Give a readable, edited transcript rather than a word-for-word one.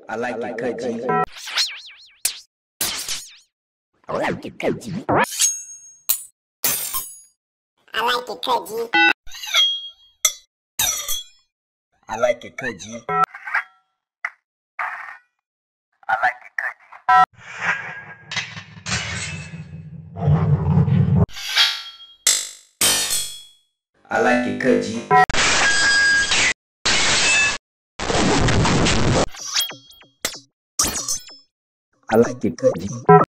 I like it cut G. I like it cut G. I like it cut G. I like it cut G. I like it cut G. I like it cut G. I like it cut G.